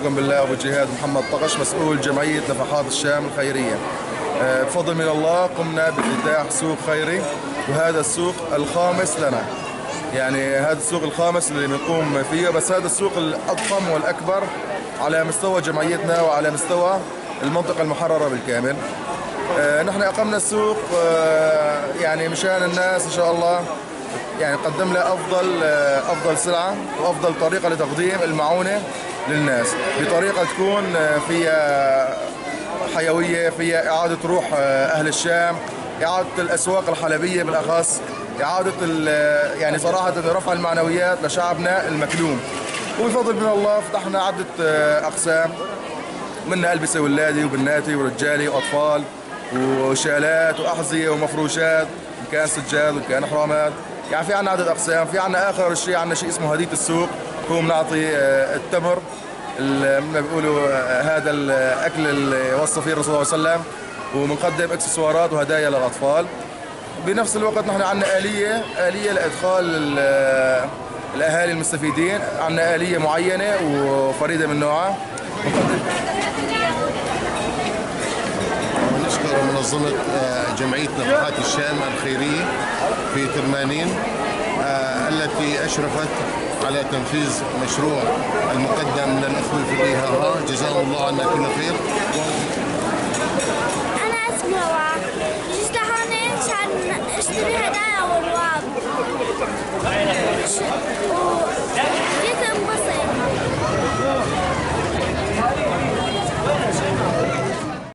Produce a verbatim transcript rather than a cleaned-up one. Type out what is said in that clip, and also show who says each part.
Speaker 1: أخوكم بالله أبو جهاد محمد طقش، مسؤول جمعية نفحات الشام الخيرية. بفضل من الله قمنا بافتتاح سوق خيري، وهذا السوق الخامس لنا. يعني هذا السوق الخامس اللي بنقوم فيه، بس هذا السوق الأضخم والأكبر على مستوى جمعيتنا وعلى مستوى المنطقة المحررة بالكامل. نحن أقمنا السوق يعني مشان الناس إن شاء الله يعني نقدم لها أفضل أفضل سلعة وأفضل طريقة لتقديم المعونة للناس، بطريقة تكون فيها حيوية، فيها إعادة روح أهل الشام، إعادة الأسواق الحلبية بالأخص، إعادة يعني صراحة رفع المعنويات لشعبنا المكلوم. وبفضل من الله فتحنا عدة أقسام، منها ألبسة ولادي وبناتي ورجالي وأطفال وشالات وأحذية ومفروشات، إن كان سجاد وإن كان حرامات. يعني في عنا عدة أقسام. في عنا آخر شيء عنا شيء اسمه هدية السوق، هو بنعطي التمر اللي بيقولوا هذا الأكل اللي وصى فيه الرسول صلى الله عليه وسلم، وبنقدم اكسسوارات وهدايا للأطفال. بنفس الوقت نحن عندنا آلية آلية لإدخال الأهالي المستفيدين، عندنا آلية معينة وفريدة من نوعها.
Speaker 2: ونشكر منظمة جمعية نفحات الشام الخيرية في ترمانين التي أشرفت على تنفيذ مشروع المقدم من الأخوة في الإيهاء، جزاهم الله عنا كل خير.
Speaker 3: أنا اسمي روعة، جيت لهون عشان أشتري هدايا وألوان.